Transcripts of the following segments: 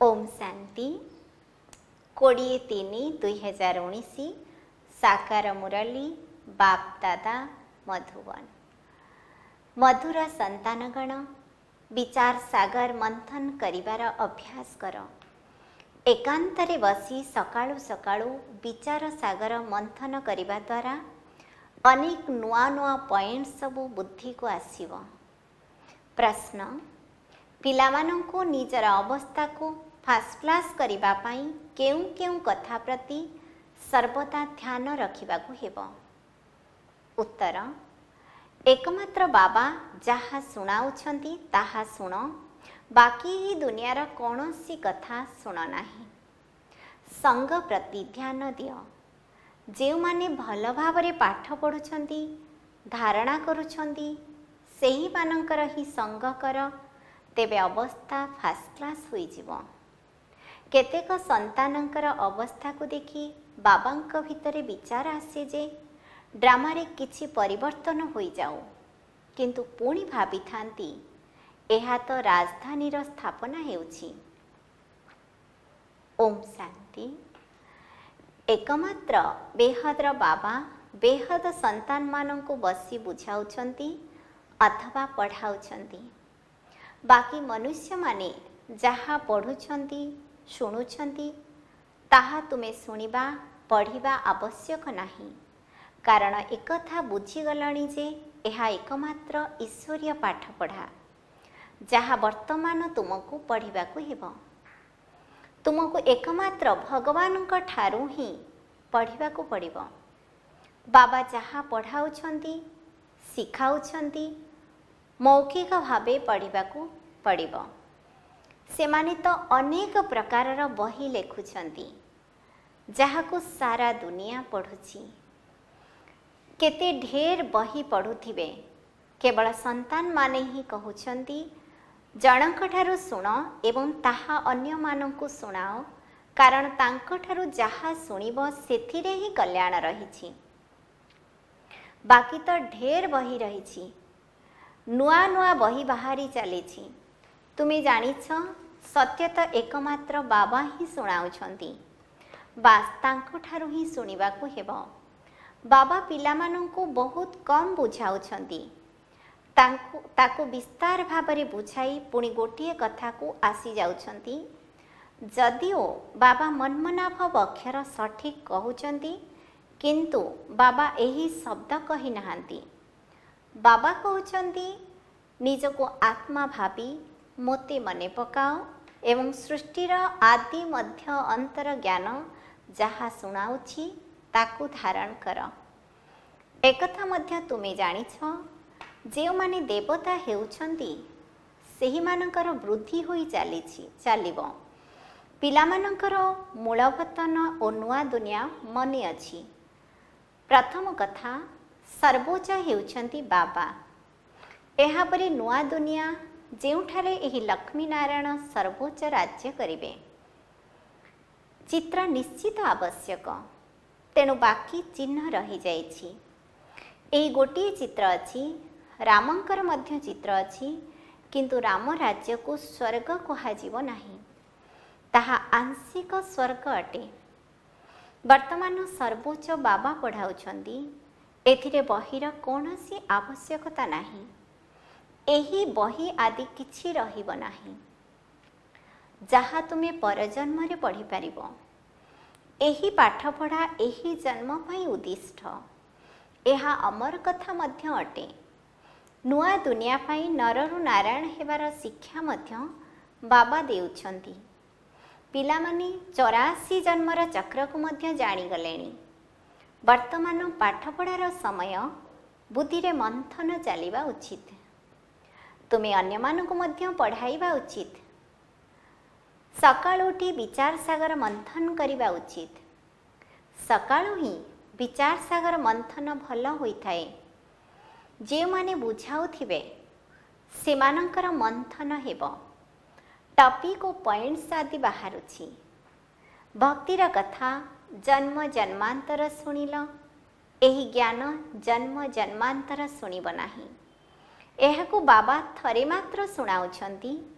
ओम शांति 23/3/2019 साकार मुरली बाप दादा मधुबन। मधुर संतानगण विचार सागर मंथन करिवार अभ्यास कर। एकांतरे बसी सकाळु सकाळु विचार सागर मंथन करिवा द्वारा अनेक नुआ नुआ पॉइंट सबु बुद्धि को आसीव। प्रश्न पिलामानंको निजर अवस्था को फास्ट क्लास करिबा पाई केउ केउ कथा प्रति सर्वदा ध्यान रखिबाकु हेबो। उत्तर एकमात्र बाबा जहा सुनाउछंती ताहा सुन, बाकी ही दुनियार कौनसी कथा सुन नाही। संग प्रति ध्यान दियो। जे माने भल भावरे पाठ पढुछंती धारणा करुछंती सेही मानकर ही संग कर, तेबे अवस्था फास्ट क्लास होई जीवो। केतेक संतानंकर अवस्था को देखि बाबांक भितरे विचार आसे जे ड्रामा रे किछि परिवर्तन होई जाऊ, किंतु पुणी भाबी थांती एहा तो राजधानी रो स्थापना हेउछि। ओम शांति। एकमात्र बेहद्र बाबा बेहद संतान मानंको बसी बुझाउछंती अथवा पढ़ाउछंती। बाकी मनुष्य माने जहा पढ़ुछंती शुणुछंती ताहा तुमे सुनिबा पढ़िबा आवश्यक नाही, कारण एकथा बुझीगलाणी जे एहा एकमात्र ईश्वरीय पाठ पढ़ा जहा वर्तमान तुमको पढ़िबाकु हेबो। तुमको एकमात्र भगवानक ठारू ही पढ़िबाकु पड़िबो। बाबा जहा पढ़ाउछंती शिखाउछंती मौखिक भावे पढ़िबाकु पड़िबो। सेमाने तो अनेक प्रकारर बही लेखुछंती जहाकु सारा दुनिया पढ़ुछि। केते ढेर बही पढ़ुथिबे, केवल संतान माने ही कहउछंती जनक ठारू सुण एवं ताहा अन्य मानंकु सुणाओ, कारण तांको ठारू जहा सुनिबो सेथिरे ही कल्याण रहिछि। बाकी तो ढेर बही रहिछि, नुआ नुआ बही बाहरी चलीछि। तुमे जानिछ सत्य तो एकमात्र बाबा ही सुणाउछंती, बास तांको ठारू ही सुनिबाकु हेबो। बाबा पिलामानंकु बहुत कम बुझाउछंती, ताकु विस्तार भाबरे बुझाई पुणी गोटिए कथा को आसी जाउछंती। जदिओ बाबा मनमनाभ अक्षर सठिक कहउछंती, किंतु बाबा एही शब्द कहि नाहांती। बाबा कहउछंती निजको आत्मा भाबी मोते मने पकाओ एवं सृष्टिर आदि मध्य अंतर ज्ञान जहा सुनाउछि ताकु धारण कर। एकथा मध्य तुमे जानिछ, जेउ माने देवता हेउछंती सेही मानकर वृद्धि होई चालिबो। पिलामानकर मूलवतन ओ नुआ दुनिया मने अछि। प्रथम कथा सर्वोच्च हेउछंती बाबा। एहा परे नुआ दुनिया जेउठारे एही लक्ष्मी नारायण सर्वोच्च राज्य करिवे। चित्र निश्चित आवश्यक, तेणु बाकी चिन्ह रही जाइछि। एही गोटिए चित्र अछि, रामंकर मध्य चित्र अछि, किंतु राम राज्य को स्वर्ग कहाजिव नाही, ताहा आंशिक स्वर्ग अटे। वर्तमान सर्वोच्च बाबा पढ़ाउछंती, एथिरे बहिर कोनोसी आवश्यकता नाही। एही बही आदि किछि रहिब नाही, जहा तुमे परजन्म रे पढ़ी पारिबो। एही पाठ पढ़ा एही जन्म पई उद्दिष्ट। एहा अमर कथा मध्य अटे। नुआ दुनिया पई नररु नारायण हेबार शिक्षा मध्य बाबा देउछंती। पिलामाने 84 जन्मर चक्र को मध्य जानी गलेनी। वर्तमान पाठ पढ़ार समय बुद्धिरे मंथन चलिबा उचित। तुमे अन्य मानकु मध्य पढ़ाइबा उचित। सकाळु उठी विचार सागर मंथन करिबा उचित। सकाळु ही विचार सागर मंथन भल होइथाए। जे माने बुझाउथिबे सेमानंकर मंथन हेबो। टॉपिक ओ पॉइंट्स आदि बाहरुछि। भक्तिर कथा जन्म जन्मांतर सुनिल, एही ज्ञान जन्म जन्मांतर सुनिब नाही। एहाकु बाबा थरे मात्र सुनाउछंती,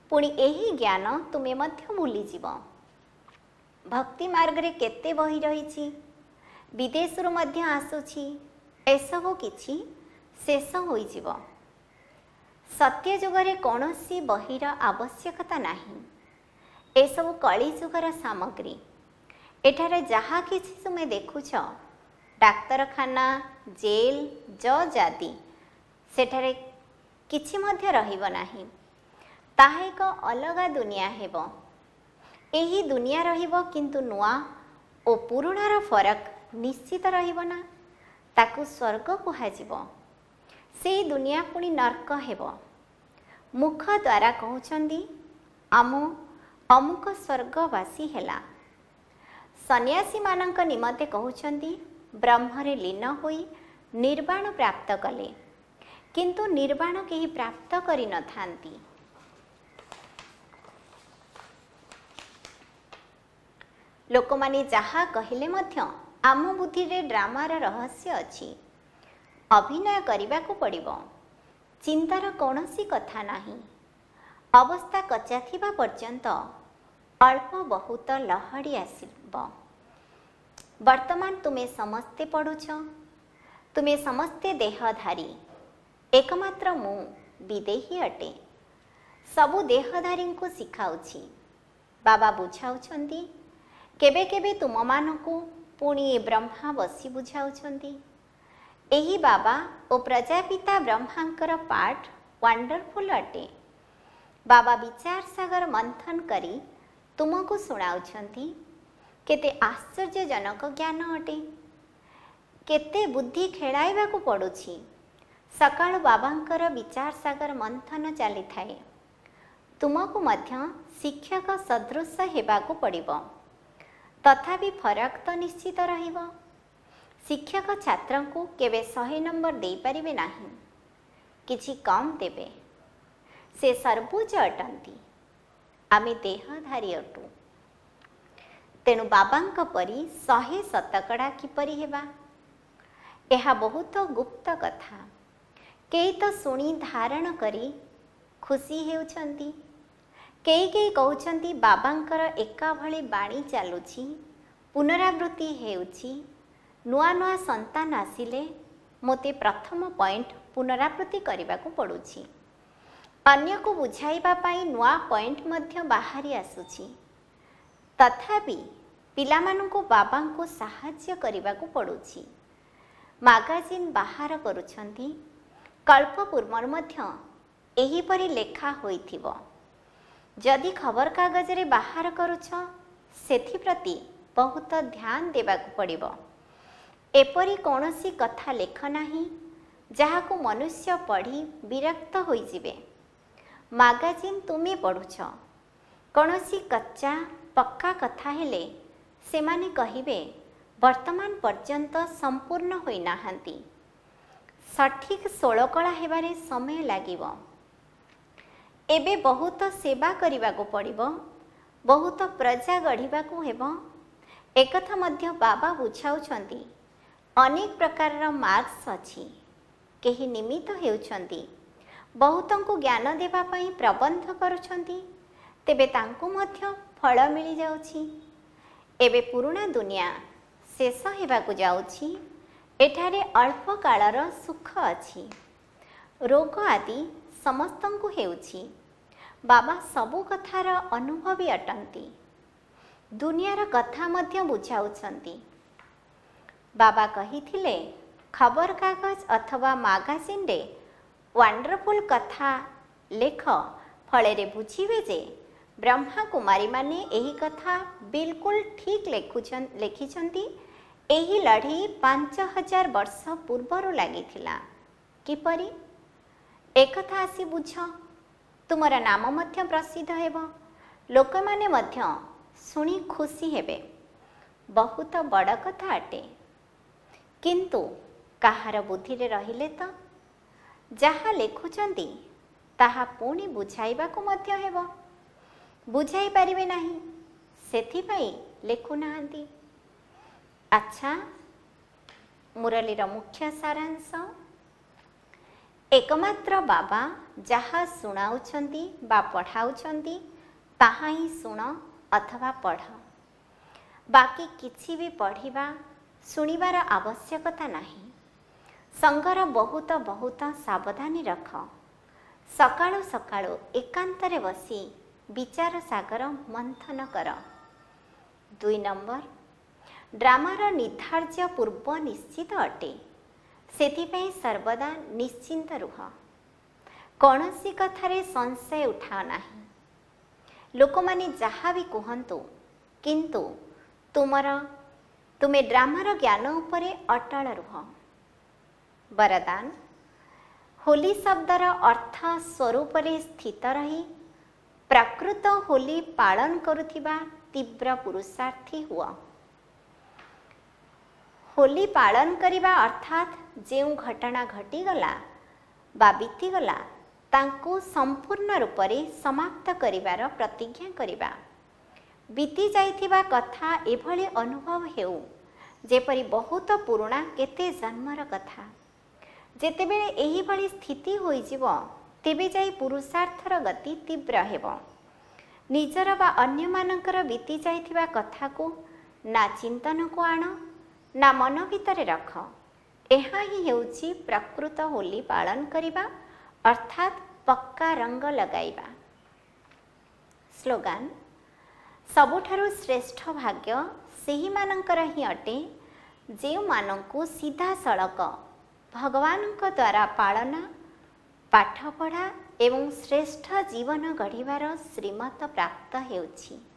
पुणी एही ज्ञान तुमे मध्य भूलीजिव। भक्ति मार्ग रे केते बही रही विदेशरू मध्य आसुछि एसबु किछि शेष होइजिव। सत्य जुगरे कौनसी बहीर आवश्यकता नहीं। एसबु कली जुगर सामग्री। एठारे जहा किछि तुमे देखुछ डाक्तरखाना जेल जज आदि सेठारे किछि मध्य रहिबो नाही। ताहा एक अलगा दुनिया हेबो। एही दुनिया रहिबो किंतु नुआ ओ पुराणार फरक निश्चित रहिबो ना। ताकू स्वर्ग कुहाजिबो। सेही दुनिया पुणी नर्क हेबो। मुख द्वारा कहउछंदी आम अमुक स्वर्गवासी हेला। सन्यासी मानक निमते कहउछंदी ब्रह्मरे लीन होई निर्वाण प्राप्त कले, किंतु निर्वाण केही प्राप्त करि न थांती। लोक माने जहा कहिले मध्य आम बुद्धि रे ड्रामार रहस्य अछि। अभिनय करिबा को पड़िबो। चिंतार कौनसी कथा नाही। अवस्था कच्चा थिबा पर्यंत अल्प बहुत लहड़ी आसिबो। वर्तमान तुमे समस्ते पढ़ुछ। तुमे समस्ते देहधारी। एकमात्र मु विदेही अटे। सबु देहधारी को सिखाउछि। बाबा बुझाउछंदी केबे केबे तुम मानकु पुणी ब्रह्मा बसी बुझाउछंदी। एही बाबा ओ प्रजापिता ब्रह्मांकर पाठ वंडरफुल अटे। बाबा विचार सागर मंथन करी तुमको सुनाउछंती केते आश्चर्यजनक ज्ञान अटे। केते बुद्धि खेलाइबा को पड़ुछि। सकाळ बाबांकर विचार सागर मंथन चली थाए। तुमको मध्य शिक्षक सदृश हेबा को पड़िबो। तथापि फरक तो निश्चित रहिबो। शिक्षक छात्र को केबे 100 नंबर दे परिबे नाही। किछि कम देबे। से सर्वोच्च अटंती। आमे देहधारी अटू। तेणु बाबांक परी 100 शतकड़ा किपरि हेबा। एहा बहुत गुप्त कथा। केई तो सुनी धारण करी खुशी हेउछंती। केई केई कहउछंती बाबांकर एका भली बाणी चालुछि, पुनरावृत्ति हेउछि। नुआ नुआ संतान आसिले मोते प्रथम पॉइंट पुनरावृत्ति करबा को पड़ुछि। अन्य को बुझाइबा पाई नुआ पॉइंट मध्य बाहरी आसुछि। तथापि पिलामानंको बाबांको साहाय्य करबा को पड़ुछि। मैगजीन बाहर करूछंती। कल्प पूर्व मध्य एही परी लेखा होइथिबो। जदि खबर कागज रे बाहर करूछ सेथि प्रति बहुत ध्यान देबा को पड़िबो। एपरी कौनसी कथा लेख नाही जहा को मनुष्य पढ़ी विरक्त होई जिवे। मैगजीन तुमे पढ़ुछ। कौनसी कच्चा पक्का कथा हेले से माने कहिबे वर्तमान पर्यंत संपूर्ण होई नाहंती। सठिक सोलकला हेबारे समय लागिबो। एबे बहुत सेवा करिबा को पड़िबो। बहुत प्रजा गढ़िबा को हेबो। एकथा मध्य बाबा बुझाउछंती। अनेक प्रकार मार्क्स अछि। केही निमित्त हेउछंती। बहुतंको ज्ञान देबा पई प्रबंध करूछंती। तेबे तांको मध्य फल मिली जाउछि। एबे पुराना दुनिया शेष हेबा को जाउछि। एठारे अल्प कालर सुख अछि। रोग आदि समस्तंको हेउछि। बाबा सबु कथार अनुभवी अटंती। दुनियार कथा मध्य बुझाउछंती। बाबा कहिथिले खबर कागज अथवा मैगजीन रे वंडरफुल कथा लेख फले रे बुझिबे जे ब्रह्मा कुमारी माने एही कथा बिल्कुल ठीक लेखिछंती। एही लड़ी 5000 वर्ष पूर्वरु लागिथिला। किपरि एकथा आसी बुझ। तुमरा नाम मध्य प्रसिद्ध हेबो। लोक माने मध्य सुनी खुशी हेबे। बहुत बड़ कथा अटे। किंतु काहार बुद्धि रे रहिले तो जहा लेखुचंती ताहा पुणी बुझाइबा को मध्य हेबो। बुझाई पारिबे नाही सेथि पई लेखु नाहंती। अच्छा मुरलीर मुख्य सारांश एकमात्र बाबा जहाँ शुणाउछंती बा पढ़ाउछंती ताहा ही शुण अथवा पढ़। बाकी किछि भी पढ़िबा शुणिबार आवश्यकता नाही। संगर बहुत बहुत सावधानी रख। सकाळु सकाळु एकांतरे बसी विचार सागर मंथन कर। 2 नंबर, ड्रामार निर्धार्य पूर्व निश्चित अटे, सेथिपई सर्वदा निश्चिंत रुह। कौनसी कथारे संशय उठाओ नाही। लोक माने जहाँ भी कहंतु किंतु तुमे ड्रामार ज्ञान उपरे अटल रुह। वरदान, होली शब्दर अर्थ स्वरूप रे स्थित रही प्रकृत होली पालन करुथिबा तीव्र पुरुषार्थी हुआ। होली पालन करिबा अर्थात जेउ घटना घटीगला बा बीतीगला तांको संपूर्ण रूप से समाप्त करिबार प्रतिज्ञा करिबा। बीती जाइथिबा कथा एभली अनुभव हेउ जेपरि बहुत पुराणा केते जन्मर कथा। जेतेबेले एही भली स्थिति होइजिव तेबे जाई पुरुषार्थर गति तीव्र हेब। निजर बा अन्य मानकर बीती जाइथिबा कथा को ना चिंतन को आण ना मन भितर रख। एहा ही हेउची प्रकृत होली पालन करिबा अर्थात पक्का रंग लगाइबा। स्लोगान, सबुठारु श्रेष्ठ भाग्य सेही मानकर ही अटे जेउ मानंकु सीधा सड़क भगवानक द्वारा पालना पाठ पढ़ा एवं श्रेष्ठ जीवन गढ़िबार श्रीमत प्राप्त हेउछि।